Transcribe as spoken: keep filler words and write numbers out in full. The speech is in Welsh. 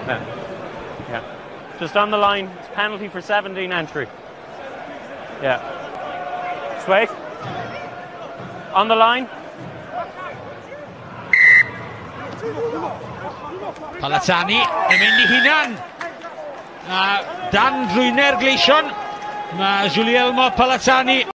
Yeah. Yeah. Just on the line. It's penalty for seventeen entry. Yeah. Sway. On the line. Palazzani yn mynd i hunan. Uh, dan drwyner Gleision. Mae Guglielmo Palazzani